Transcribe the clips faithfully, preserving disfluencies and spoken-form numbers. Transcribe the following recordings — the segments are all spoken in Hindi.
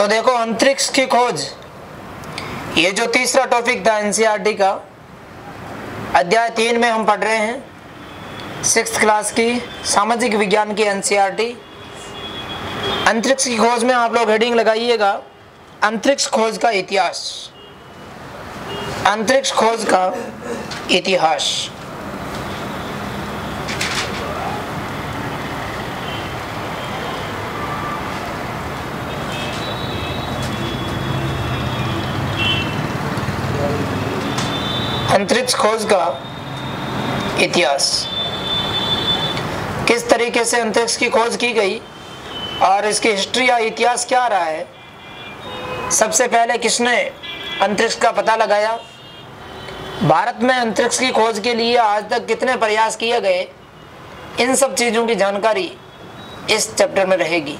तो देखो, अंतरिक्ष की खोज, ये जो तीसरा टॉपिक था एनसीईआरटी का, अध्याय तीन में हम पढ़ रहे हैं सिक्स क्लास की सामाजिक विज्ञान की एनसीईआरटी। अंतरिक्ष की खोज में आप लोग हेडिंग लगाइएगा अंतरिक्ष खोज का इतिहास। अंतरिक्ष खोज का इतिहास। अंतरिक्ष खोज का इतिहास, किस तरीके से अंतरिक्ष की खोज की गई और इसकी हिस्ट्री या इतिहास क्या रहा है। सबसे पहले किसने अंतरिक्ष का पता लगाया, भारत में अंतरिक्ष की खोज के लिए आज तक कितने प्रयास किए गए, इन सब चीज़ों की जानकारी इस चैप्टर में रहेगी।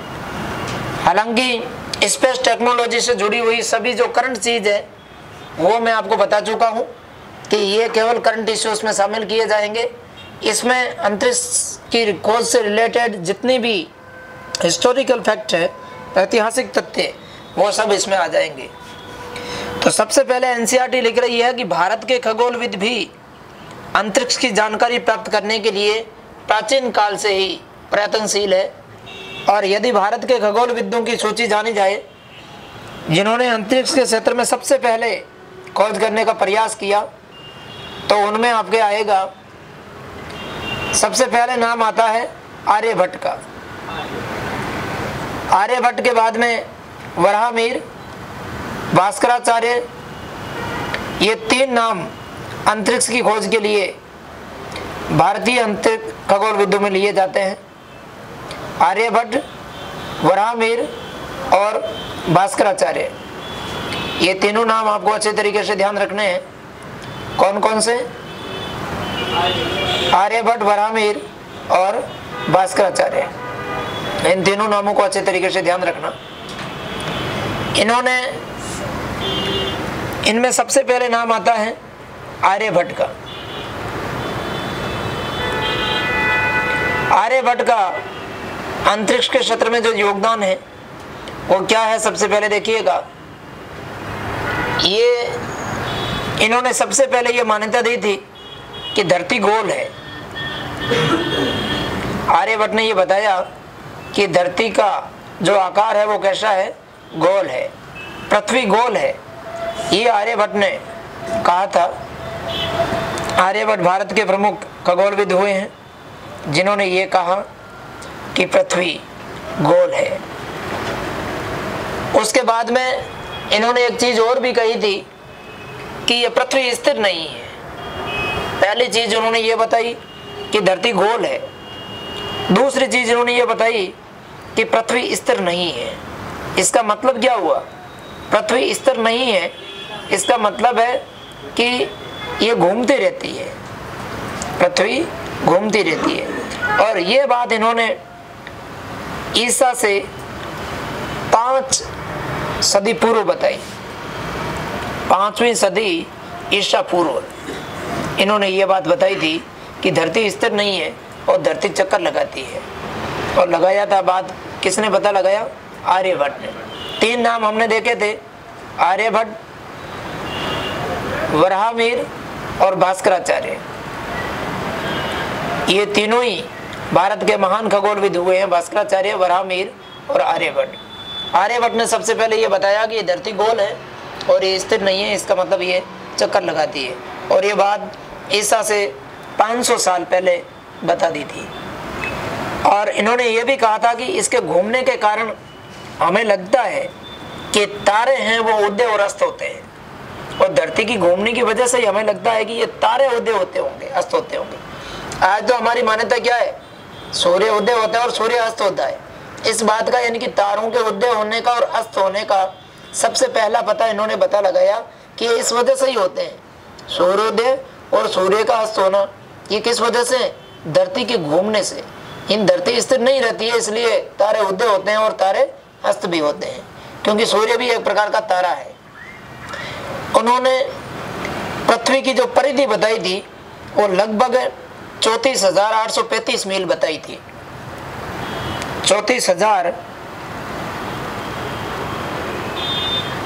हालांकि स्पेस टेक्नोलॉजी से जुड़ी हुई सभी जो करंट चीज़ है वो मैं आपको बता चुका हूँ कि ये केवल करंट इश्यूज में शामिल किए जाएंगे। इसमें अंतरिक्ष की खोज से रिलेटेड जितनी भी हिस्टोरिकल फैक्ट है, ऐतिहासिक तथ्य, वो सब इसमें आ जाएंगे। तो सबसे पहले एनसीईआरटी लिख रही है कि भारत के खगोलविद भी अंतरिक्ष की जानकारी प्राप्त करने के लिए प्राचीन काल से ही प्रयत्नशील है। और यदि भारत के खगोलविदों की सूची जानी जाए जिन्होंने अंतरिक्ष के क्षेत्र में सबसे पहले खोज करने का प्रयास किया, तो उनमें आपके आएगा, सबसे पहले नाम आता है आर्यभट्ट का। आर्यभट्ट के बाद में वराहमिहिर, भास्कराचार्य, ये तीन नाम अंतरिक्ष की खोज के लिए भारतीय अंतरिक्ष खगोलविदों में लिए जाते हैं। आर्यभट्ट, वराहमिहिर और भास्कराचार्य, ये तीनों नाम आपको अच्छे तरीके से ध्यान रखने हैं। कौन कौन से? आर्यभट्ट, वराहमिहिर और भास्कराचार्य, इन तीनों नामों को अच्छे तरीके से ध्यान रखना। इन्होंने इनमें सबसे पहले नाम आता है आर्यभट्ट का। आर्यभट्ट का अंतरिक्ष के क्षेत्र में जो योगदान है वो क्या है, सबसे पहले देखिएगा। ये इन्होंने सबसे पहले ये मान्यता दी थी कि धरती गोल है। आर्यभट्ट ने ये बताया कि धरती का जो आकार है वो कैसा है, गोल है, पृथ्वी गोल है। ये आर्यभट्ट ने कहा था। आर्यभट्ट भारत के प्रमुख खगोलविद हुए हैं जिन्होंने ये कहा कि पृथ्वी गोल है। उसके बाद में इन्होंने एक चीज और भी कही थी कि ये पृथ्वी स्थिर नहीं है। पहली चीज उन्होंने ये बताई कि धरती गोल है। दूसरी चीज उन्होंने ये बताई कि पृथ्वी स्थिर नहीं है। इसका मतलब क्या हुआ? पृथ्वी स्थिर नहीं है, इसका मतलब है कि ये घूमती रहती है, पृथ्वी घूमती रहती है। और ये बात इन्होंने ईसा से पांच सदी पूर्व बताई। पांचवी सदी ईसा पूर्व इन्होंने ये बात बताई थी कि धरती स्थिर नहीं है और धरती चक्कर लगाती है। और लगाया था, बात किसने पता लगाया? आर्यभट्ट ने। तीन नाम हमने देखे थे, आर्यभट्ट, वराहमिहिर और भास्कराचार्य। ये तीनों ही भारत के महान खगोलविद हुए हैं, भास्कराचार्य, वराहमिहिर और आर्यभट्ट। आर्यभट्ट ने सबसे पहले ये बताया कि ये धरती गोल है और ये स्थिर नहीं है, इसका मतलब ये चक्कर लगाती है। और ये बात ईसा से पाँच सौ साल पहले बता दी थी। और इन्होंने ये भी कहा था कि इसके घूमने के कारण हमें लगता है कि तारे हैं वो उदय और अस्त होते हैं, और धरती की घूमने की वजह से ही हमें लगता है कि ये तारे उदय होते होंगे, अस्त होते होंगे। आज तो हमारी मान्यता क्या है? सूर्य उदय होता है और सूर्य अस्त होता है। इस बात का, यानी कि तारों के उदय होने का और अस्त होने का सबसे पहला पता इन्होंने बता लगाया कि इस वजह से ही होते हैं। सूर्योदय और सूर्य का अस्त होना, ये किस वजह से? धरती के घूमने से। इन धरती स्थिर नहीं रहती है, इसलिए तारे उदय होते हैं और तारे अस्त भी होते हैं, क्योंकि सूर्य भी एक प्रकार का तारा है। उन्होंने पृथ्वी की जो परिधि बताई थी वो लगभग चौंतीस हजार आठ सौ पैंतीस मील बताई थी। चौंतीस हजार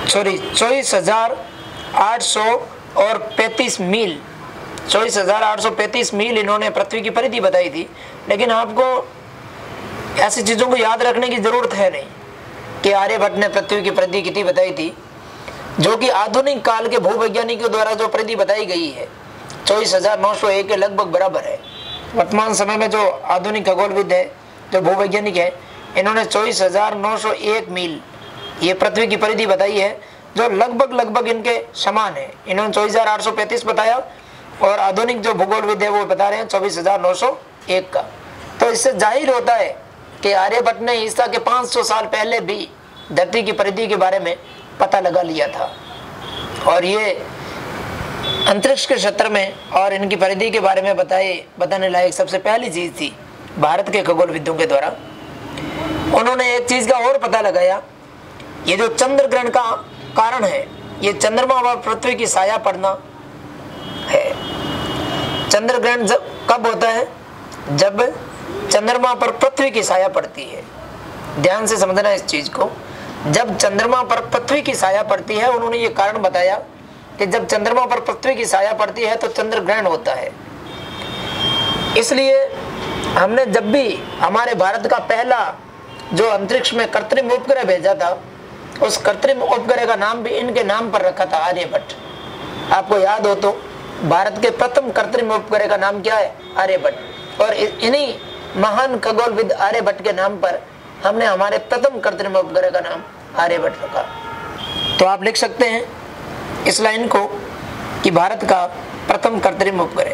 सॉरी चौबीस हजार आठ सौ और पैंतीस मील चौबीस हजार आठ सौ पैंतीस मील इन्होंने पृथ्वी की परिधि बताई थी। लेकिन आपको ऐसी चीज़ों को याद रखने की ज़रूरत है नहीं कि आर्यभट्ट ने पृथ्वी की परिधि कितनी बताई थी, जो कि आधुनिक काल के भूवैज्ञानिकों द्वारा जो परिधि बताई गई है चौबीस हजार नौ सौ एक के लगभग बराबर है। वर्तमान समय में जो आधुनिक खगोलविद है, जो भूवैज्ञानिक है, इन्होंने चौबीस हजार नौ सौ एक मील ये पृथ्वी की परिधि बताई है, जो लगभग लगभग इनके समान है। इन्होंने चौबीस हजार आठ सौ पैंतीस बताया और आधुनिक जो भूगोलविद है वो बता रहे हैं चौबीस हजार नौ सौ एक का। तो इससे जाहिर होता है कि आर्यभट्ट ने ईसा के पाँच सौ साल पहले भी धरती की परिधि के बारे में पता लगा लिया था। और ये अंतरिक्ष के क्षेत्र में और इनकी परिधि के बारे में बताए बताने लायक सबसे पहली चीज़ थी भारत के खगोलविदों के द्वारा। उन्होंने एक चीज़ का और पता लगाया, ये जो चंद्र ग्रहण का कारण है, ये चंद्रमा व पृथ्वी की साया पड़ना है। चंद्र ग्रहण जब कब होता है? जब चंद्रमा पर पृथ्वी की साया पड़ती है। ध्यान से समझना इस चीज को, जब चंद्रमा पर पृथ्वी की साया पड़ती है। उन्होंने ये कारण बताया कि जब चंद्रमा पर पृथ्वी की साया पड़ती है तो चंद्र ग्रहण होता है। इसलिए हमने जब भी हमारे भारत का पहला जो अंतरिक्ष में कृत्रिम उपग्रह भेजा था, उस कृत्रिम उपग्रह का नाम भी इनके नाम पर रखा था, आर्यभट्ट। आपको याद हो तो भारत के प्रथम कृत्रिम उपग्रह का नाम क्या है? आर्यभट्ट। और इन्हीं महान खगोलविद आर्यभट्ट के नाम पर हमने हमारे प्रथम कृत्रिम उपग्रह का नाम आर्यभट्ट रखा। तो आप लिख सकते हैं इस लाइन को कि भारत का प्रथम कृत्रिम उपग्रह,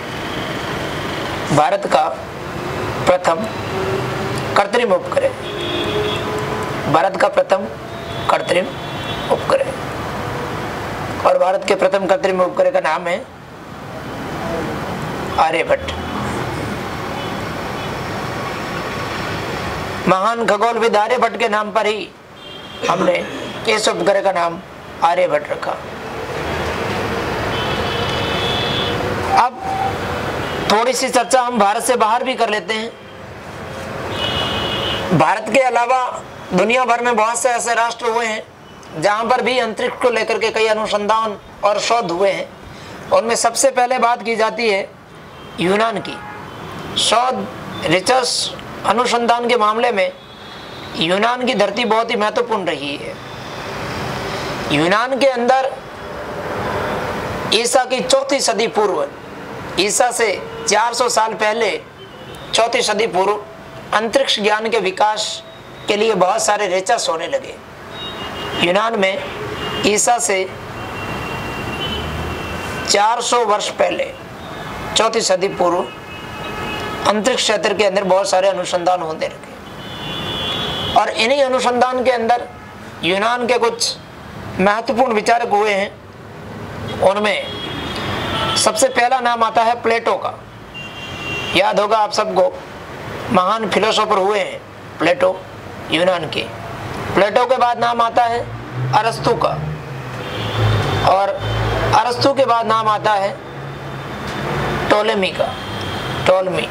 भारत का प्रथम कृत्रिम उपग्रह, भारत का प्रथम कृत्रिम उपग्रह। और भारत के प्रथम कृत्रिम उपग्रह का नाम है आर्यभट्ट। महान खगोलविद आर्यभट्ट के नाम पर ही हमने इस उपग्रह का नाम आर्यभट्ट रखा। अब थोड़ी सी चर्चा हम भारत से बाहर भी कर लेते हैं। भारत के अलावा दुनिया भर में बहुत से ऐसे राष्ट्र हुए हैं जहां पर भी अंतरिक्ष को लेकर के कई अनुसंधान और शोध हुए हैं। उनमें सबसे पहले बात की जाती है यूनान की। शोध, रिसर्च, अनुसंधान के मामले में यूनान की धरती बहुत ही महत्वपूर्ण रही है। यूनान के अंदर ईसा की चौथी सदी पूर्व, ईसा से चार सौ साल पहले, चौथी सदी पूर्व अंतरिक्ष ज्ञान के विकास के लिए बहुत सारे रिसर्च होने लगे। यूनान में ईसा से चार सौ वर्ष पहले, चौथी सदी पूर्व अंतरिक्ष क्षेत्र के अंदर बहुत सारे अनुसंधान होने लगे। और इन्हीं अनुसंधान के अंदर यूनान के कुछ महत्वपूर्ण विचारक हुए हैं। उनमें सबसे पहला नाम आता है प्लेटो का। याद होगा आप सबको, महान फिलोसोफर हुए हैं प्लेटो यूनान के। प्लेटो के बाद नाम आता है अरस्तु का, और अरस्तु के बाद नाम आता है टोलेमी का, टोलमी।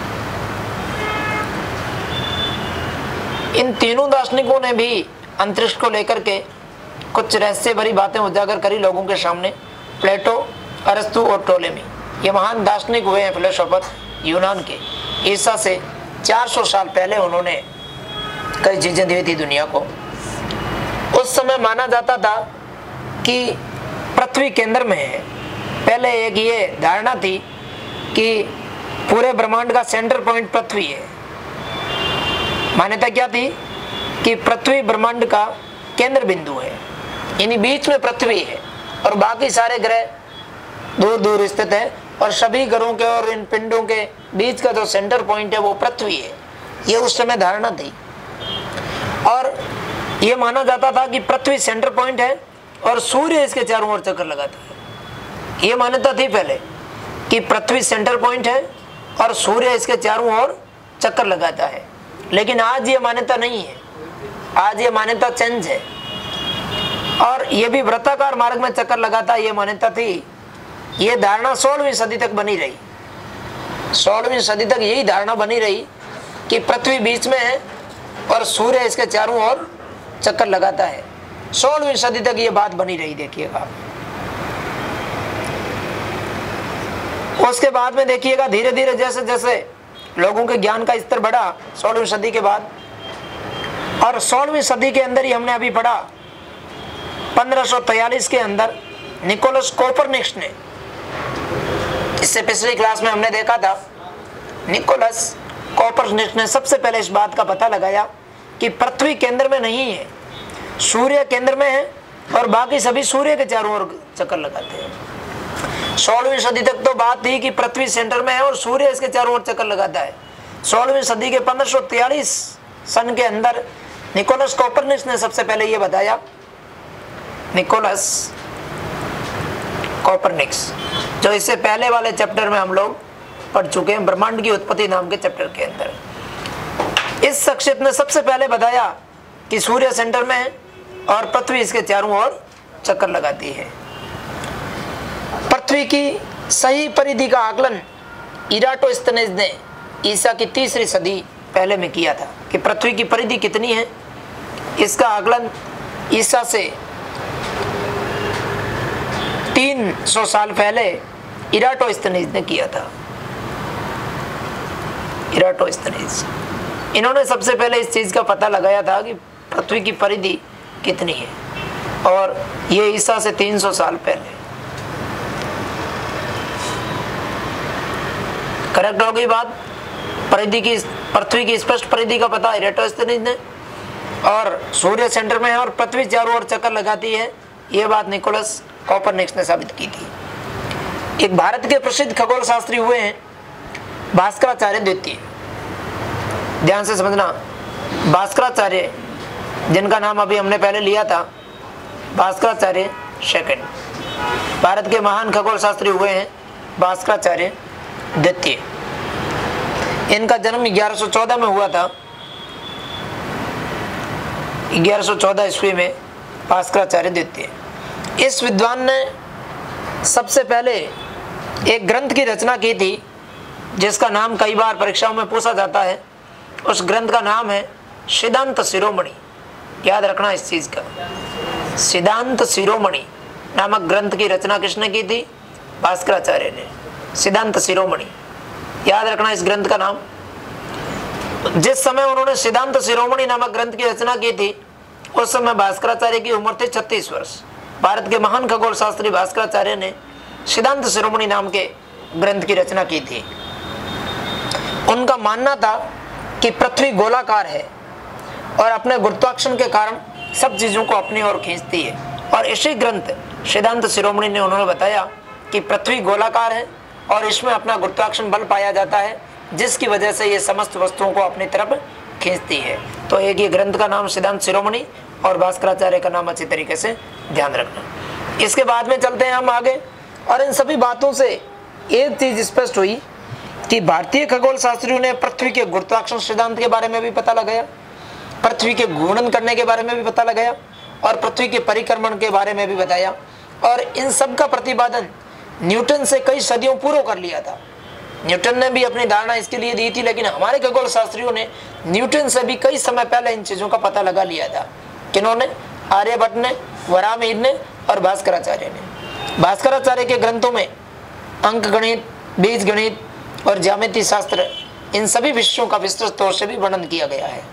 इन तीनों दार्शनिकों ने भी अंतरिक्ष को लेकर के कुछ रहस्य भरी बातें उजागर करी लोगों के सामने। प्लेटो, अरस्तु और टोलेमी, ये महान दार्शनिक हुए हैं फिलोसोफर यूनान के। ईसा से चार सौ साल पहले उन्होंने कई चीजें दी थी दुनिया को। उस समय माना जाता था कि पृथ्वी केंद्र में है। पहले एक ये धारणा थी कि पूरे ब्रह्मांड का सेंटर पॉइंट पृथ्वी है। मान्यता क्या थी कि पृथ्वी ब्रह्मांड का केंद्र बिंदु है, यानी बीच में पृथ्वी है और बाकी सारे ग्रह दूर दूर स्थित है, और सभी ग्रहों के और इन पिंडों के बीच का जो सेंटर पॉइंट है वो पृथ्वी है। ये उस समय धारणा थी। और ये माना जाता था कि पृथ्वी सेंटर पॉइंट है और सूर्य इसके चारों ओर चक्कर लगाता है। ये मान्यता थी पहले कि पृथ्वी सेंटर पॉइंट है और सूर्य इसके चारों ओर चक्कर लगाता है। लेकिन आज ये मान्यता नहीं है, आज ये मान्यता चेंज है। और ये भी वृत्ताकार मार्ग में चक्कर लगाता है, ये मान्यता थी। ये धारणा सोलहवीं सदी तक बनी रही। सोलहवीं सदी तक यही धारणा बनी रही कि पृथ्वी बीच में है और सूर्य इसके चारों ओर चक्कर लगाता है। सोलहवीं सदी तक ये बात बनी रही। देखिएगा उसके बाद में देखिएगा धीरे धीरे जैसे जैसे लोगों के ज्ञान का स्तर बढ़ा सोलहवीं सदी के बाद, और सोलहवीं सदी के अंदर ही हमने अभी पढ़ा पंद्रह सौ तैतालीस के अंदर निकोलस कोपरनिकस ने, इससे पिछली क्लास में हमने देखा था, निकोलस कोपरनिकस ने सबसे पहले इस बात का पता लगाया कि पृथ्वी केंद्र में नहीं है, सूर्य केंद्र में है और बाकी सभी सूर्य के चारों ओर चक्कर लगाते हैं। सोलहवीं सदी तक तो बात थी कि पृथ्वी सेंटर में है और सूर्य इसके चारों ओर चक्कर लगाता है। सोलहवीं सदी के पंद्रह सौ तैतालीस सन के अंदर निकोलस कोपरनिकस ने सबसे पहले यह बताया, निकोलस कोपरनिकस, जो इससे पहले वाले चैप्टर में हम लोग पढ़ चुके हैं, ब्रह्मांड की उत्पत्ति नाम के चैप्टर के अंदर। इस शख्सियत ने सबसे पहले बताया कि सूर्य सेंटर में है और पृथ्वी इसके चारों ओर चक्कर लगाती है। पृथ्वी की सही परिधि का आकलन इराटोस्थेनेस ने ईसा की तीसरी सदी पहले में किया था कि पृथ्वी की परिधि कितनी है। इसका आकलन ईसा से तीन सौ साल पहले इराटोस्थेनेस ने किया था। इराटोस्थेनेस, इन्होंने सबसे पहले इस चीज का पता लगाया था कि पृथ्वी की परिधि कितनी है, और ये ईसा से तीन सौ साल पहले। करेक्ट हो गई बात। परिधि की, पृथ्वी की स्पष्ट परिधि का पता इराटोस्थेनेस ने, और सूर्य सेंटर में है और पृथ्वी चारों ओर चक्कर लगाती है, यह बात निकोलस कोपरनिकस ने साबित की थी। एक भारत के प्रसिद्ध खगोल शास्त्री हुए हैं भास्कराचार्य द्वितीय। ध्यान से समझना, भास्कराचार्य जिनका नाम अभी हमने पहले लिया था, भास्कराचार्य सेकंड, भारत के महान खगोल शास्त्री हुए हैं भास्कराचार्य द्वितीय। इनका जन्म ग्यारह सौ चौदह में हुआ था, ग्यारह सौ चौदह ईस्वी में भास्कराचार्य द्वितीय। इस विद्वान ने सबसे पहले एक ग्रंथ की रचना की थी जिसका नाम कई बार परीक्षाओं में पूछा जाता है। उस ग्रंथ का नाम है सिद्धांत शिरोमणि। याद रखना इस चीज का, सिद्धांत शिरोमणि नामक ग्रंथ की रचना किसने की थी? भास्कराचार्य ने। सिद्धांत शिरोमणि, याद रखना इस ग्रंथ का नाम। जिस समय उन्होंने सिद्धांत शिरोमणि नामक ग्रंथ की रचना की थी उस समय भास्कराचार्य की उम्र थी छत्तीस वर्ष। भारत के महान खगोल शास्त्री भास्कराचार्य ने सिद्धांत शिरोमणि नाम के ग्रंथ की रचना की थी। उनका मानना था कि पृथ्वी गोलाकार है और अपने गुरुत्वाकर्षण के कारण सब चीजों को अपनी ओर खींचती है, और इसी ग्रंथ सिद्धांत शिरोमणि ने उन्होंने बताया कि पृथ्वी गोलाकार है और इसमें अपना गुरुत्वाकर्षण बल पाया जाता है जिसकी वजह से ये समस्त वस्तुओं को अपनी तरफ खींचती है। तो एक ये ग्रंथ का नाम सिद्धांत शिरोमणि और भास्कराचार्य का नाम अच्छी तरीके से ध्यान रखना। इसके बाद में चलते हैं हम आगे, और इन सभी बातों से एक चीज स्पष्ट हुई कि भारतीय खगोल शास्त्रियों ने पृथ्वी के गुरुत्वाकर्षण सिद्धांत के बारे में भी पता लगाया, पृथ्वी के घूर्णन करने के बारे में भी पता लगाया और पृथ्वी के परिक्रमण के बारे में भी बताया, और इन सब का प्रतिपादन न्यूटन से कई सदियों पूर्व कर लिया था। न्यूटन ने भी अपनी धारणा इसके लिए दी थी, लेकिन हमारे खगोल शास्त्रियों ने न्यूटन से भी कई समय पहले इन चीजों का पता लगा लिया था। किन्होंने? आर्यभट्ट ने, वराहमिहिर ने और भास्कराचार्य ने। भास्कराचार्य के ग्रंथों में अंक गणित, बीज गणित और ज्यामिति शास्त्र, इन सभी विषयों का विस्तृत तौर से भी वर्णन किया गया है।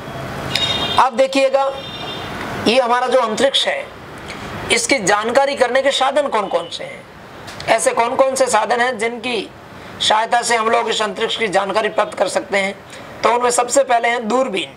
अब देखिएगा, ये हमारा जो अंतरिक्ष है इसकी जानकारी करने के साधन कौन कौन से हैं? ऐसे कौन कौन से साधन हैं जिनकी सहायता से हम लोग इस अंतरिक्ष की जानकारी प्राप्त कर सकते हैं? तो उनमें सबसे पहले है दूरबीन।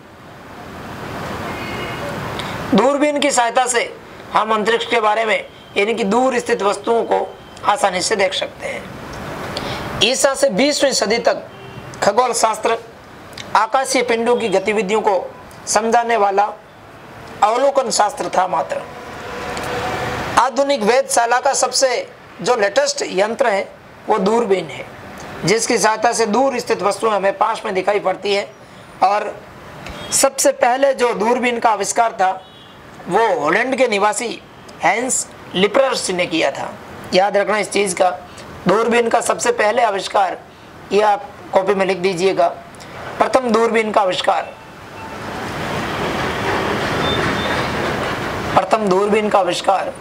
दूरबीन की सहायता से हम अंतरिक्ष के बारे में, यानी कि दूर स्थित वस्तुओं को आसानी से देख सकते हैं। ईसा से बीसवीं सदी तक खगोल शास्त्र आकाशीय पिंडों की गतिविधियों को समझाने वाला अवलोकन शास्त्र था मात्र। आधुनिक वेधशाला का सबसे जो लेटेस्ट यंत्र है वो दूरबीन है, जिसकी सहायता से दूर स्थित वस्तुएं हमें पास में दिखाई पड़ती है। और सबसे पहले जो दूरबीन का आविष्कार था वो हॉलैंड के निवासी हैंस लिपरस ने किया था। याद रखना इस चीज का, दूरबीन का सबसे पहले आविष्कार, ये आप कॉपी में लिख दीजिएगा, प्रथम दूरबीन का आविष्कार, प्रथम प्रथम दूरबीन का आविष्कार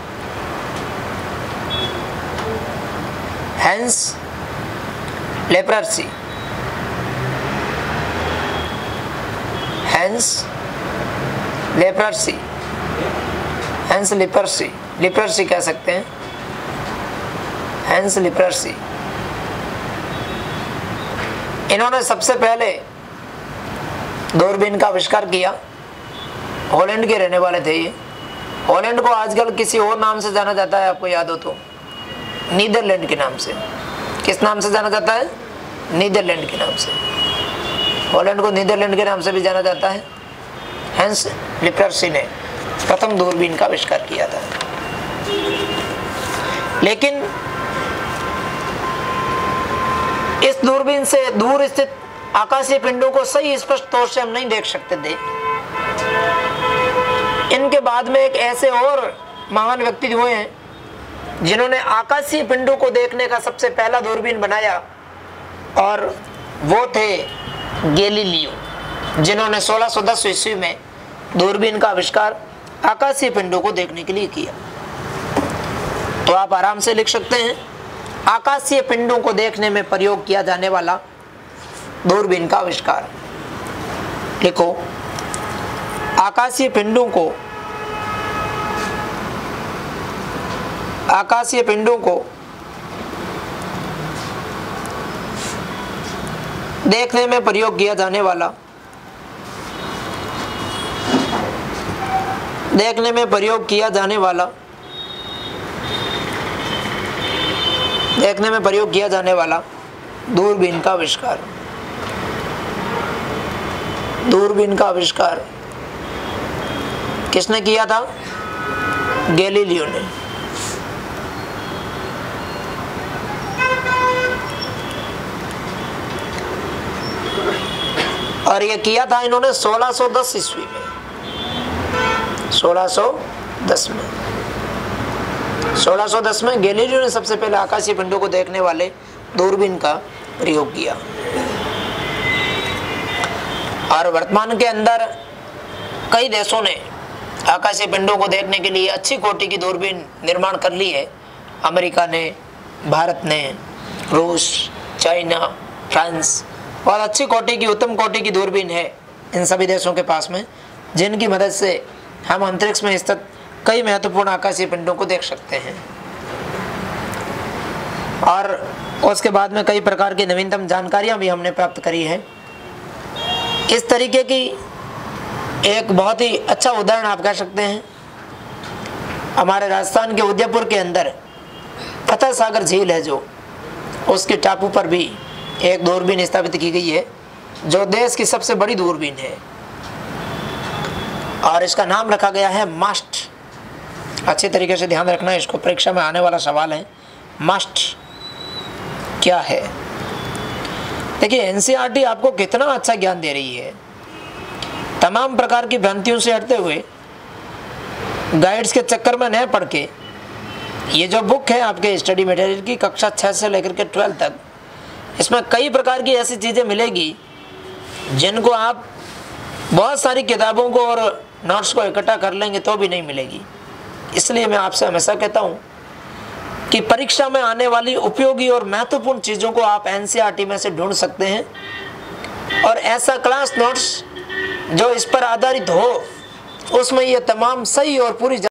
Hans Lippershey Hans Lippershey Hans Lippershey Lippershey कह सकते हैं, हैंस लिपर्सी। इन्होंने सबसे पहले दूरबीन का आविष्कार किया। हॉलैंड के रहने वाले थे ये। हॉलैंड को आजकल किसी और नाम से जाना जाता है, आपको याद हो तो, नीदरलैंड के नाम से। किस नाम से जाना जाता है? नीदरलैंड के नाम से। हॉलैंड को नीदरलैंड के नाम से भी जाना जाता है। हैंस लिपर्सी ने प्रथम दूरबीन का आविष्कार किया था। लेकिन इस दूरबीन से दूर स्थित आकाशीय पिंडों को सही स्पष्ट तौर से हम नहीं देख सकते थे। इनके बाद में एक ऐसे और महान व्यक्ति हुए हैं जिन्होंने आकाशीय पिंडों को देखने का सबसे पहला दूरबीन बनाया, और वो थे गैलीलियो, जिन्होंने सोलह सौ दस ईस्वी में दूरबीन का आविष्कार आकाशीय पिंडों को देखने के लिए किया। तो आप आराम से लिख सकते हैं, आकाशीय पिंडों को देखने में प्रयोग किया जाने वाला दूरबीन का आविष्कार। लिखो, आकाशीय पिंडों को आकाशीय पिंडों को देखने में प्रयोग किया जाने वाला देखने में प्रयोग किया जाने वाला देखने में प्रयोग किया जाने वाला दूरबीन का आविष्कार दूरबीन का आविष्कार किसने किया था? गैलीलियो ने। और ये किया था इन्होंने सोलह सौ दस ईस्वी में। सोलह सौ दस में सोलह सौ दस में गैलीलियो ने सबसे पहले आकाशीय पिंडों को देखने वाले दूरबीन का प्रयोग किया। और वर्तमान के अंदर कई देशों ने आकाशीय पिंडों को देखने के लिए अच्छी कोटि की दूरबीन निर्माण कर ली है। अमेरिका ने, भारत ने, रूस, चाइना, फ्रांस, और अच्छी कोटि की, उत्तम कोटि की दूरबीन है इन सभी देशों के पास में, जिनकी मदद से हम अंतरिक्ष में स्थित कई महत्वपूर्ण आकाशीय पिंडों को देख सकते हैं। और उसके बाद में कई प्रकार की नवीनतम जानकारियां भी हमने प्राप्त करी है। इस तरीके की एक बहुत ही अच्छा उदाहरण आप कह सकते हैं, हमारे राजस्थान के उदयपुर के अंदर फतेह सागर झील है, जो उसके टापू पर भी एक दूरबीन स्थापित की गई है, जो देश की सबसे बड़ी दूरबीन है, और इसका नाम रखा गया है मास्ट। अच्छे तरीके से ध्यान रखना, इसको परीक्षा में आने वाला सवाल है, मास्ट क्या है। देखिए, एनसीईआरटी आपको कितना अच्छा ज्ञान दे रही है। तमाम प्रकार की भ्रांतियों से हटते हुए, गाइड्स के चक्कर में न पड़ के, ये जो बुक है आपके स्टडी मटेरियल की कक्षा छः से लेकर के ट्वेल्थ तक, इसमें कई प्रकार की ऐसी चीज़ें मिलेगी जिनको आप बहुत सारी किताबों को और नोट्स को इकट्ठा कर लेंगे तो भी नहीं मिलेगी। इसलिए मैं आपसे हमेशा कहता हूँ कि परीक्षा में आने वाली उपयोगी और महत्वपूर्ण चीज़ों को आप एनसीईआरटी में से ढूंढ सकते हैं, और ऐसा क्लास नोट्स जो इस पर आधारित हो, उसमें ये तमाम सही और पूरी